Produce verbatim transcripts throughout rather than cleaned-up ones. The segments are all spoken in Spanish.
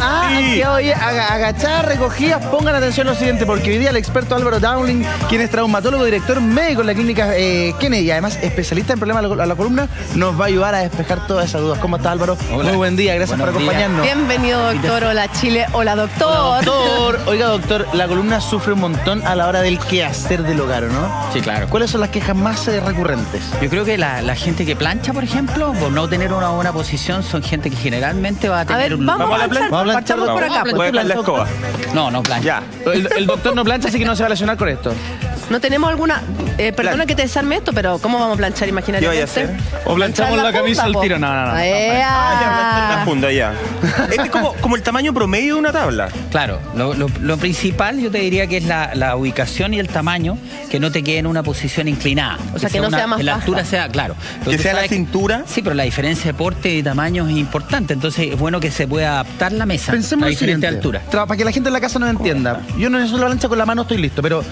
ah, Sí. que oye, aga- agachadas, recogidas, pongan atención a lo siguiente, porque hoy día el experto Álvaro Dowling, quien es traumatólogo, director médico en la clínica eh, Kennedy, y además especialista en problemas a la, a la columna, nos va a ayudar a despejar todas esas dudas. ¿Cómo está, Álvaro? Hola. Muy buen día, gracias Buenos por acompañarnos. Bienvenido, doctor. Hola, Chile. Hola, doctor. Doctor, oiga, doctor, la columna sufre un montón a la hora del quehacer del hogar, ¿no? Sí, claro. ¿Cuáles son las quejas más eh, recurrentes? Yo creo que la, la gente que plancha, por ejemplo, por no tener una buena posición, son gente que generalmente va a A tener ver, un... vamos, Vamos a a la planchar. plan- vamos a planchar, Partamos por acá. vamos. Voy a dejar la escoba. No, no plancha. Ya. El, el doctor no plancha, así que no se va a lesionar con esto. No tenemos alguna... Eh, perdona Plan- que te desarme esto, pero ¿cómo vamos a planchar ¿Qué imaginariamente? vaya a hacer? O planchamos la camisa al po. tiro. No, no, no. ¡Ea! Ah, ya, planchar la funda ya. Este es como, como el tamaño promedio de una tabla. Claro, lo, lo- lo principal yo te diría que es la, la ubicación y el tamaño, que no te quede en una posición inclinada. O sea, que no una- sea más que la baja. altura sea, claro. Pero Que tú sea la sabes cintura. Sí, pero la diferencia de porte y tamaño es importante, entonces es bueno que se pueda adaptar la mesa Pensemos a lo diferente siguiente, altura. Tra- para que la gente en la casa no me entienda. Yo no necesito la plancha con la mano, estoy listo, pero...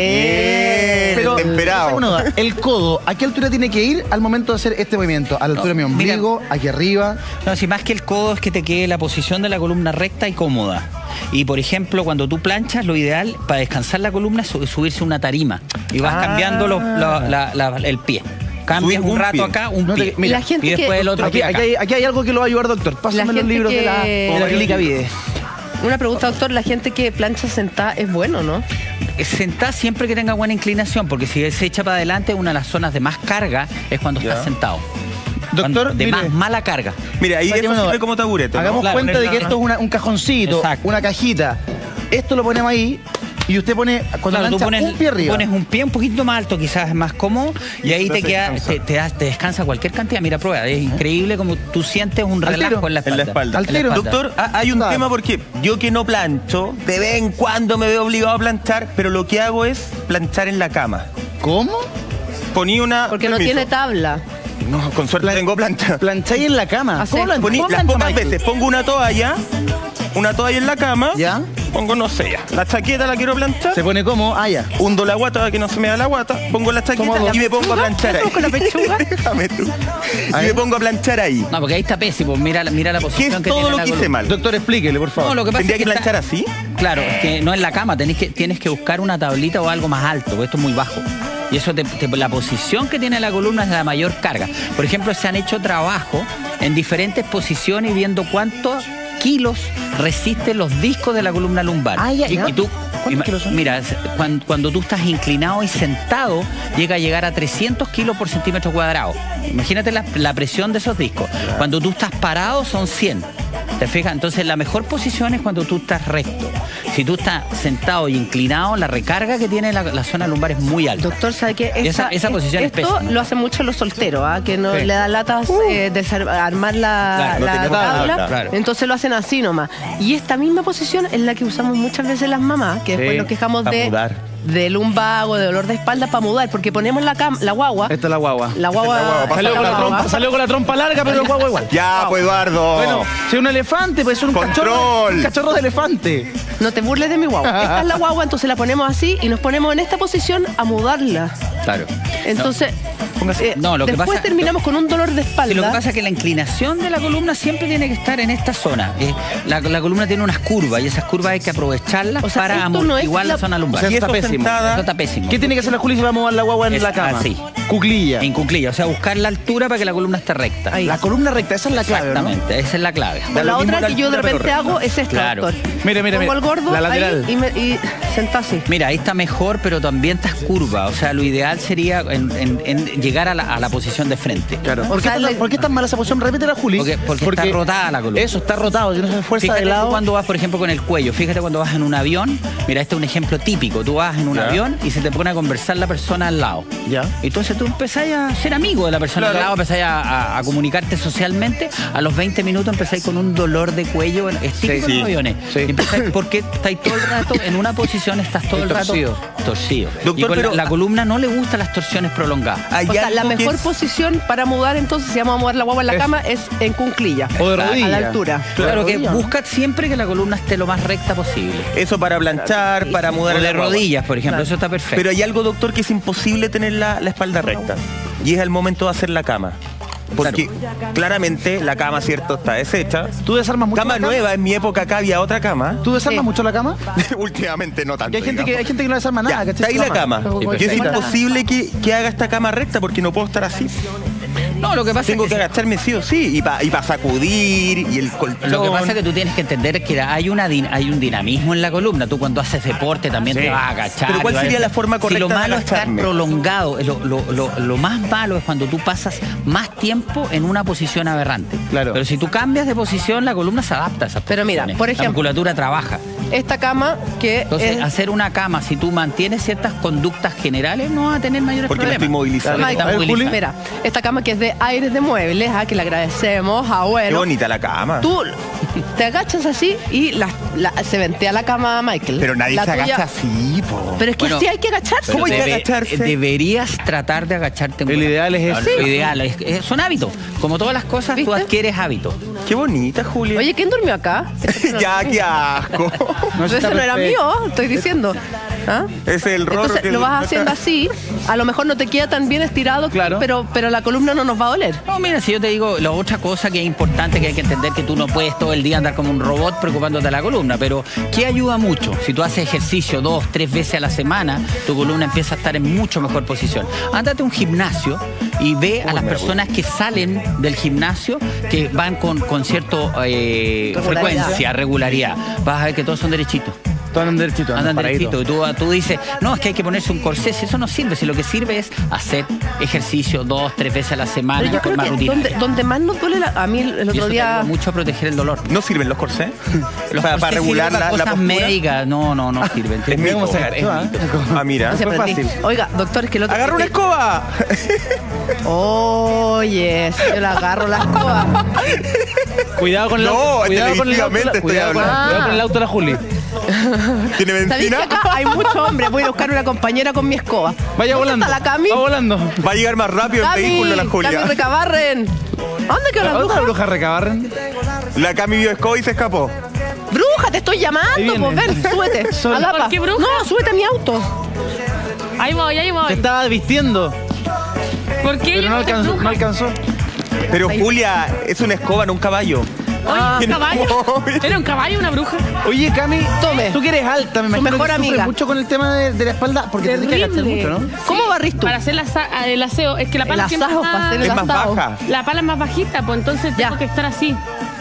Eh, Bien, pero temperado. saca una duda. El codo, ¿a qué altura tiene que ir al momento de hacer este movimiento? ¿A la altura de mi No, mira- ombligo? ¿Aquí arriba? No, si más que el codo es que te quede la posición de la columna recta y cómoda. Y por ejemplo, cuando tú planchas, lo ideal para descansar la columna es su- subirse a una tarima y vas Ah. cambiando los- la- la- la- el pie. Cambias Subir un un rato pie. acá, un No te- pie. mira, la gente y después que- el otro Aquí, pie aquí acá. hay, aquí hay algo que lo va a ayudar, doctor. Pásame los gente libros de la, que- de la clínica Vide. Una pregunta, doctor. La gente que plancha sentada es bueno, ¿no? Sentar siempre que tenga buena inclinación, porque si se echa para adelante, una de las zonas de más carga es cuando Ya. estás sentado. Doctor, Cuando- de mire. más mala carga. Mira, ahí es Sáqueme una sirve duda. como taburete, ¿no? Hagamos Claro, cuenta de ponerla- que esto es una- un cajoncito, Exacto. una cajita. Esto lo ponemos ahí y usted pone, cuando Claro, tú plancha, pones un pie arriba. pones un pie un poquito más alto, quizás es más cómodo, y ahí Eso te te queda, descansa. te, te, da- te descansa cualquier cantidad. Mira, prueba, es increíble como tú sientes un Al relajo tiro. en la En espalda. la espalda. Al En la tiro. espalda. Doctor, ha- hay un Claro. tema porque yo que no plancho, de vez en cuando me veo obligado a planchar, pero lo que hago es planchar en la cama. ¿Cómo? Poní una... Porque no permiso. tiene tabla. No, con suerte tengo plancha. Plancháis en la cama. Así. ¿Cómo plan- Poní cómo las plancha, pocas Michael? veces, pongo una toalla, una toalla en la cama, ¿Ya? pongo, no sé, ya, la chaqueta la quiero planchar, Se pone como, ah, ya. hundo la guata para que no se me da la guata, pongo la chaqueta Somos y me pongo a planchar ahí. ¿Con la pechuga? Déjame tú. Y Ahí. me pongo a planchar ahí. No, porque ahí está pésimo. Mira, la- mira la ¿Qué posición es que todo tiene lo la que hice columna. mal? Doctor, explíquele, por favor. No, lo que pasa ¿Tendría es que que está- planchar así? Claro, que no en la cama, tenés que, tienes que buscar una tablita o algo más alto, porque esto es muy bajo. Y eso te- te- la posición que tiene la columna es la mayor carga. Por ejemplo, se han hecho trabajo en diferentes posiciones y viendo cuántos kilos resisten los discos de la columna lumbar. Ah, ya, y, ya. y tú, ¿Cuántos ima- kilos son? mira, cuando, cuando tú estás inclinado y sentado, llega a llegar a trescientos kilos por centímetro cuadrado. Imagínate la, la presión de esos discos. Cuando tú estás parado son cien. ¿Te fijas? Entonces la mejor posición es cuando tú estás recto. Si tú estás sentado y inclinado, la recarga que tiene la, la zona lumbar es muy alta. Doctor, ¿sabe qué? Y esa- esa posición es Esto pésima. lo hacen mucho los solteros, ¿ah? Que no Sí. le da latas eh, desarmar la, Claro, no la tenemos tabla. tabla, claro. Entonces lo hacen así nomás. Y esta misma posición es la que usamos muchas veces las mamás, que después Sí, nos quejamos para de, mudar. de lumbago, de dolor de espalda para mudar, porque ponemos la, cam- la guagua. Esta es la guagua. La guagua, Esta es la guagua, Salió la con, la guagua. trompa, salió con la trompa larga, pero el guagua igual. Ya, pues Eduardo. Bueno, si es un elefante, pues es un Control. cachorro, un cachorro de elefante. No te burles de mi guagua. Esta es la guagua, entonces la ponemos así y nos ponemos en esta posición a mudarla. Claro. Entonces, eh, No, lo que después pasa- terminamos con un dolor de espalda. Sí, lo que pasa es que la inclinación de la columna siempre tiene que estar en esta zona. Eh, la, la columna tiene unas curvas y esas curvas hay que aprovecharlas O sea, para esto no es amortiguar la, la- zona lumbar. O sea, Y está eso pésimo. sentada. Eso está pésimo. ¿Qué tiene que hacer la Juli si va a mover la guagua en Es la cama? así. Cuclilla. En cuclilla, o sea, buscar la altura para que la columna esté recta. Ahí. La columna recta, esa es la clave, ¿no? Exactamente, esa es la clave. Da La lo mismo otra la que yo de altura, repente pero hago es esta, Claro. doctor. Mire, mire, Pongo mire. el gordo La ahí lateral. y, me, y senta así. Mira, ahí está mejor, pero también estás curva. O sea, lo ideal sería en, en- en llegar a la, a la posición de frente. Claro. ¿Por O qué, sea, tan- le- ¿Por qué es tan mala esa posición? Repite la Juli. Porque- porque está rotada la columna. Eso, está rotado, que no se fuerza Fíjate de tú lado. cuando vas, por ejemplo, con el cuello. Fíjate cuando vas en un avión. Mira, este es un ejemplo típico. Tú vas en un Ya. avión y se te pone a conversar la persona al lado. Ya. Entonces tú empezás a ser amigo de la persona Claro. al lado, empezás a, a- a comunicarte socialmente. A los veinte minutos empezáis con un dolor de cuello. Es típico Sí, en sí. los aviones. Sí. Y empezáis porque estáis todo el rato en una posición, estás todo el rato Torcido. torcido. Doctor, y con la- pero- la, columna no le gustan las torsiones prolongadas. Hay O sea, la algo que mejor es- posición para mudar entonces, si vamos a mover la guagua en la Es- cama, es en cunclilla. O de A- rodilla. A la altura. Claro que rodilla. busca siempre que la columna esté lo más recta posible. Eso para planchar, para mudar O la de guagua. rodillas, por ejemplo, Claro. eso está perfecto. Pero hay algo, doctor, que es imposible tener la, la espalda recta. Y es el momento de hacer la cama. Porque claramente la cama, cierto, está deshecha. ¿Tú desarmas mucho Cama la cama? nueva, en mi época acá había otra cama. ¿Tú desarmas Sí. mucho la cama? Últimamente no tanto. Y hay gente, que, digamos. hay gente que no desarma nada, Ya, ¿cachai? está ahí la cama. Pero Y es perfecta. imposible que, que haga esta cama recta porque no puedo estar así. No, lo que pasa Tengo es que que, agacharme sí o sí. Y para y pa sacudir y el colchón. lo que pasa es que tú tienes que entender que hay, una, din- hay un dinamismo en la columna. Tú cuando haces deporte también Sí. te vas a agachar. Pero ¿cuál te vas a- sería la forma Si correcta lo de malo es estar agacharme? prolongado. Lo, lo- lo- lo más malo es cuando tú pasas más tiempo en una posición aberrante. Claro. Pero si tú cambias de posición, la columna se adapta a esas Pero mira, posiciones. por La ejemplo- musculatura trabaja. Esta cama que Entonces, es... hacer una cama, si tú mantienes ciertas conductas generales, no vas a tener mayores Porque me problemas. estoy movilizando. Porque Michael, estás A ver, Juli. movilizado. Mira, esta cama que es de aires de muebles, ah, que le agradecemos, ah, Qué bueno. bonita la cama. Tú te agachas así y la- la- se ventea la cama, Michael. Pero nadie La se tuya- agacha así, po. Pero es que Bueno, sí hay que agacharse. Pero ¿Cómo hay que debe- agacharse? Deberías tratar de agacharte. en El buena- ideal es No, ese. Lo ideal es, es- son hábitos. Como todas las cosas, tú ¿Viste? adquieres hábitos. Qué bonita, Julia. Oye, ¿quién durmió acá? ya, qué asco. No, Ese está no era perfecto. mío, estoy diciendo. ¿Ah? Es el rorro Entonces que lo no vas está- haciendo así, a lo mejor no te queda tan bien estirado, Claro. pero, pero la columna no nos va a doler. No, mira, si yo te digo, la otra cosa que es importante que hay que entender que tú no puedes todo el día andar como un robot preocupándote de la columna, pero ¿qué ayuda mucho? Si tú haces ejercicio dos, tres veces a la semana, tu columna empieza a estar en mucho mejor posición. Ándate a un gimnasio y ve a las personas que salen del gimnasio que van con, con cierta Regularidad. frecuencia, regularidad. Vas a ver que todos son derechitos. Todos andan derechitos, Andan andan derechito. paraditos. Y tú, tú dices, no, es que hay que ponerse un corsé. Si eso no sirve, si lo que sirve es hacer ejercicio dos, tres veces a la semana Pero de yo creo forma que rutinaria. donde, donde más nos duele, la- a mí el Y otro eso te día... ayuda mucho a proteger el dolor. ¿No sirven los corsés? Los para, para corsés regular sirven la, para la cosas postura. médicas, no, no, no sirven. Es Mira cómo mito. se agachó, ¿ah? Ah, mira. No se fue aprendí. fácil. Oiga, doctor, es que el otro... ¡Agarra una escoba! Oye, si yo le agarro la escoba. Cuidado con el No, auto. Cuidado con el auto. televisivamente estoy Cuidado con, hablando. cuidado con el auto de la Juli. ¿Tiene ¿Sabéis que benzina? acá hay muchos hombres? Voy a buscar una compañera con mi escoba. Vaya ¿Dónde volando. está la Cami? Va volando. Va a llegar más rápido el Cami, vehículo la Julia. Cami Recabarren. ¿Dónde quedó la ¿Dónde está bruja? la bruja Recabarren? La Cami vio escoba y se escapó. Bruja, te estoy Ahí llamando, viene. pues ven, súbete. Sol. Agapa. ¿Por qué bruja? No, súbete a mi auto. Ahí voy, ahí Se voy. estaba vistiendo, ¿Por qué pero yo no soy alcanzó. bruja? No alcanzó. Pero Julia, es una escoba, no un caballo. Oye, Ah. ¿un caballo? ¿Era un caballo una bruja? Oye, Cami, Tome. tú que eres alta, me imagino mejor que sufres amiga. mucho con el tema de, de la espalda, porque te tienes que agachar Terrible. mucho, ¿no? ¿Cómo barrís tú? Para hacer la sa- el aseo. Es que la pala El siempre asado, está- para hacer el Es más asado. baja. La pala es más bajita, pues entonces Ya. tengo que estar así.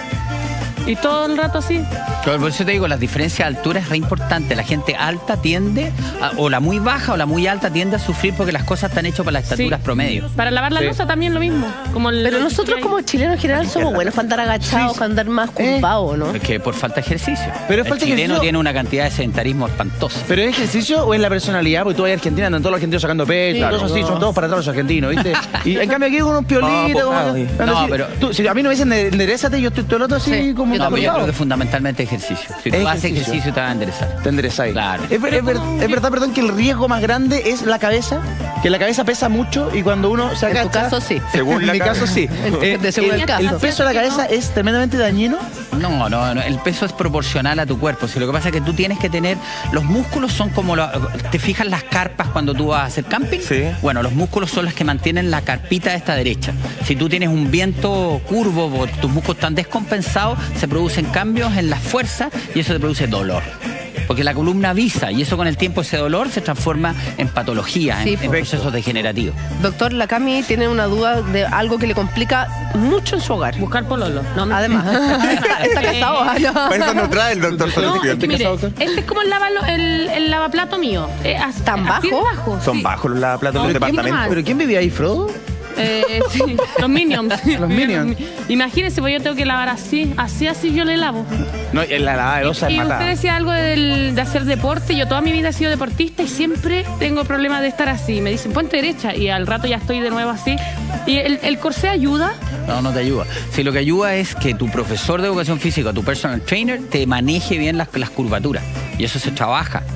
Y todo el rato así. Pero por eso te digo, las diferencias de altura es re importante. La gente alta tiende, a- o la muy baja o la muy alta tiende a sufrir porque las cosas están hechas para las estaturas Sí. promedio. Para lavar la Sí. losa también lo mismo. Como el- Pero nosotros ahí. como chilenos en general somos buenos para andar agachados, Sí. para andar más curvados, ¿no? Es que por falta de ejercicio. Pero es el falta de chileno ejercicio. tiene una cantidad de sedentarismo espantosa. ¿Pero es ejercicio o es la personalidad? Porque tú vas a Argentina, andan todos los argentinos sacando pecho, Sí. todos así, son todos para atrás los argentinos, ¿viste? Y en cambio aquí con unos piolitos, No, como... pues, ando no, así. pero- Tú, si a mí no me dicen enderezate, yo estoy todo el otro así Sí, como yo No, pero yo tapado. creo que fundamentalmente ejercicio. Si tú Es haces ejercicio. ejercicio te vas a enderezar. Te enderezáis. Claro. Es, ver- es ver- es verdad, perdón, que el riesgo más grande es la cabeza, que la cabeza pesa mucho y cuando uno se En agacha... tu caso, sí. Según en la mi cabeza. caso sí. Eh, De según el caso. el peso de la cabeza es tremendamente dañino. No, no, no, el peso es proporcional a tu cuerpo. Si lo que pasa es que tú tienes que tener, los músculos son como, la- ¿te fijas las carpas cuando tú vas a hacer camping? Sí. Bueno, los músculos son los que mantienen la carpita de esta derecha. Si tú tienes un viento curvo, o tus músculos están descompensados, se producen cambios en la fuerza y eso te produce dolor. Porque la columna avisa y eso con el tiempo, ese dolor se transforma en patologías, Sí, en, en perfecto. procesos degenerativos. Doctor, la Cami tiene una duda de algo que le complica mucho en su hogar. Buscar pololo. No, me- Además, está, está casado. ¿ah? Para eso no trae el doctor No, solución. es que mire, doctor? este es como el, lavalo- el, el lavaplato mío. Eh, as- ¿Tan así de bajo? bajo, Son sí. bajos los lavaplatos No, de los ¿quién departamentos. más? ¿Pero quién vivía ahí, Frodo? Eh, sí, los minions. Los Minions. Imagínense, pues yo tengo que lavar así, así, así yo le lavo. No, en la lavada de losa es Y usted matada. decía algo del- de hacer deporte. Yo toda mi vida he sido deportista y siempre tengo problemas de estar así. Me dicen, ponte derecha y al rato ya estoy de nuevo así. ¿Y el, el corsé ayuda? No, no te ayuda. Si lo que ayuda es que tu profesor de educación física, tu personal trainer, te maneje bien las, las curvaturas. Y eso se trabaja.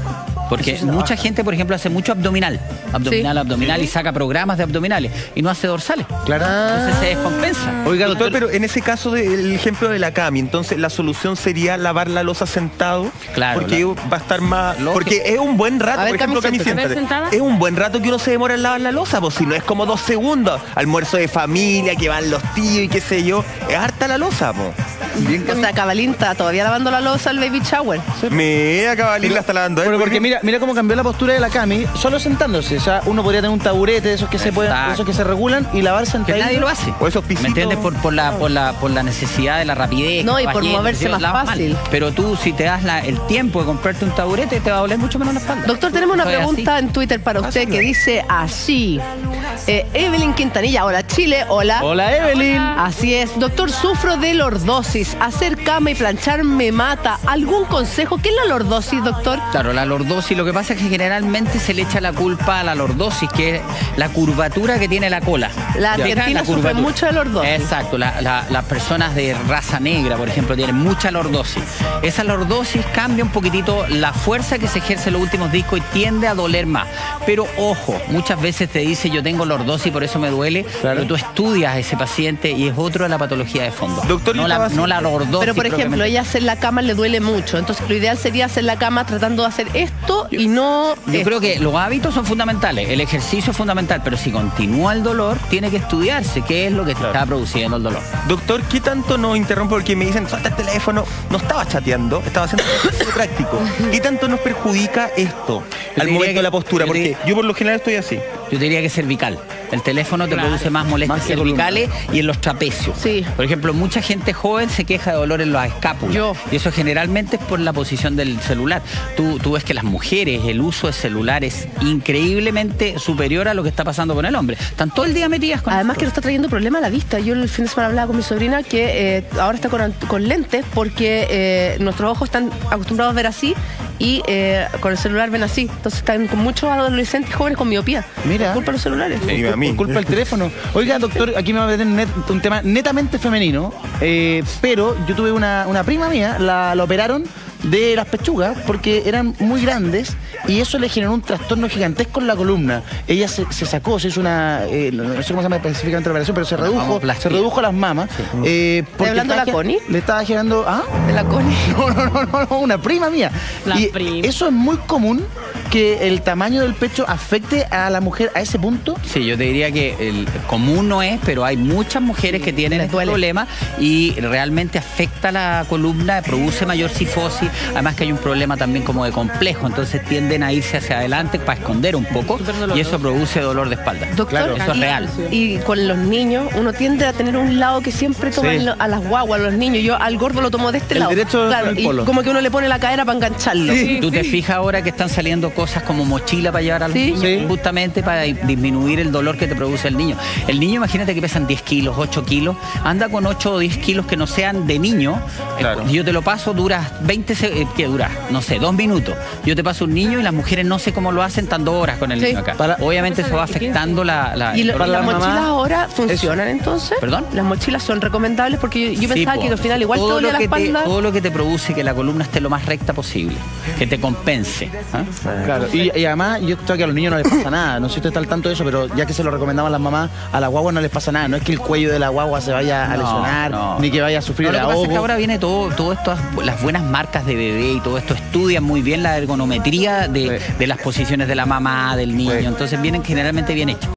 Porque mucha gente, por ejemplo, hace mucho abdominal, abdominal, Sí. abdominal y saca programas de abdominales y no hace dorsales. Claro. Entonces se descompensa. Oiga, Doctor, doctor, pero en ese caso del ejemplo de la cami, entonces la solución sería lavar la losa sentado, Claro, porque la- va a estar más, Lógico. porque es un buen rato, A ver, por ejemplo, Cami, Cami, siéntate. siéntate. ¿Sentada? Es un buen rato que uno se demora en lavar la losa, pues si no es como dos segundos, almuerzo de familia, que van los tíos y qué sé yo, es harta la losa, pues. bien, O sea, Cabalín está todavía lavando la losa al baby shower. Mira, cabalín la está lavando. ¿eh? Bueno, porque mira, mira cómo cambió la postura de la Cami, solo sentándose. O sea, uno podría tener un taburete de esos que se pueden, Exacto. esos que se regulan y lavar Que sentadito. nadie lo hace. O esos ¿Me pisitos. entiendes? Por, por, la, por, la, por la necesidad de la rapidez. No, que y vas por yendo, moverse que más lavas mal. fácil. Pero tú, si te das la- el tiempo de comprarte un taburete, te va a doler mucho menos la espalda. Doctor, tenemos una Eso es pregunta así. en Twitter para usted que dice así. Eh, Evelyn Quintanilla, hola Chile, hola. Hola, Evelyn. Así es, doctor, sufro de lordosis. Hacer cama y planchar me mata. ¿Algún consejo? ¿Qué es la lordosis, doctor? Claro, la lordosis, lo que pasa es que generalmente se le echa la culpa a la lordosis, que es la curvatura que tiene la cola. La ¿Ya? argentina La sufre curvatura. mucho de lordosis. Exacto, la- la- las personas de raza negra, por ejemplo, tienen mucha lordosis. Esa lordosis cambia un poquitito la fuerza que se ejerce en los últimos discos y tiende a doler más. Pero ojo, muchas veces te dice yo tengo lordosis, por eso me duele, Claro. pero tú estudias a ese paciente y es otro de la patología de fondo. Doctor, yo no la, estaba no la lordosis. Pero, por ejemplo, propiamente. ella hacer la cama le duele mucho. Entonces, lo ideal sería hacer la cama tratando de hacer esto y no. Yo esto. creo que los hábitos son fundamentales, el ejercicio es fundamental, pero si continúa el dolor, tiene que estudiarse qué es lo que te está produciendo el dolor. Doctor, ¿qué tanto nos interrumpe? Porque me dicen, suelta el teléfono. No estaba chateando, estaba haciendo ejercicio práctico. ¿Qué tanto nos perjudica esto Yo al diría momento que- de la postura? yo Porque diría- yo por lo general estoy así. Yo diría que es cervical. El teléfono te Claro. produce más molestias Más que cervicales y en los trapecios. Sí. Por ejemplo, mucha gente joven se queja de dolor en las escápulas. Yo. Y eso generalmente es por la posición del celular. Tú, tú ves que las mujeres, el uso de celular es increíblemente superior a lo que está pasando con el hombre. Están todo el día metidas con Además que nos está trayendo problema a la vista. Yo el fin de semana hablaba con mi sobrina que eh, ahora está con, con lentes porque eh, nuestros ojos están acostumbrados a ver así y eh, con el celular ven así. Entonces están con muchos adolescentes jóvenes con miopía. Mira. Por culpa de los celulares. Sí. Por, a mí. por culpa del teléfono. Oiga, doctor, aquí me va a meter net- un tema netamente femenino, eh, pero yo tuve una, una prima mía, la, la operaron de las pechugas porque eran muy grandes y eso le generó un trastorno gigantesco en la columna. Ella se, se sacó, se hizo una, eh, no no sé cómo se llama específicamente la operación, pero se redujo, mamoplastia. se redujo las mamas. Eh, porque hablando de la estaba- Connie? Le estaba generando, ¿ah? De la Connie. No, no, no, no, no, una prima mía. La y prima. eso es muy común que el tamaño del pecho afecte a la mujer a ese punto. Sí, yo te diría que el común no es, pero hay muchas mujeres que tienen les este duele. problema y realmente afecta la columna, produce mayor cifosis, además que hay un problema también como de complejo, entonces tienden a irse hacia adelante para esconder un poco Súper doloroso. y eso produce dolor de espalda. Doctor, Claro, eso es y- real. Y con los niños, uno tiende a tener un lado que siempre toma Sí. a las guaguas, a los niños. Yo al gordo lo tomo de este El lado. derecho claro, con el y polo. como que uno le pone la cadera para engancharlo. Sí. Tú te fijas ahora que están saliendo cosas como mochila para llevar a los Sí. niños, Sí. justamente para di- disminuir el dolor que te produce el niño. El niño, imagínate que pesan diez kilos, ocho kilos, anda con ocho o diez kilos que no sean de niño. Claro. Eh, Yo te lo paso, duras veinte, se- eh, ¿qué dura? No sé, dos minutos. Yo te paso un niño y las mujeres no sé cómo lo hacen, están dos horas con el Sí. niño acá. Para- Obviamente eso va afectando la... la- ¿Y lo- Para las la mamá, mochilas ahora funcionan entonces? ¿Perdón? ¿Las mochilas son recomendables? Porque yo, yo Sí, pensaba po. que al final igual te todo dolía lo la que te- espalda. todo lo que te produce que la columna esté lo más recta posible, que te compense. ¿ah? Claro, y, y además yo creo que a los niños no les pasa nada, no sé si usted está al tanto de eso, pero ya que se lo recomendaban las mamás, a la guagua no les pasa nada, no es que el cuello de la guagua se vaya a No, lesionar, no. ni que vaya a sufrir No, lo de que pasa es que ahogo. ahora viene todo, todo esto, las buenas marcas de bebé y todo esto estudian muy bien la ergonometría de, Sí. de las posiciones de la mamá, del niño, Sí. entonces vienen generalmente bien hechos.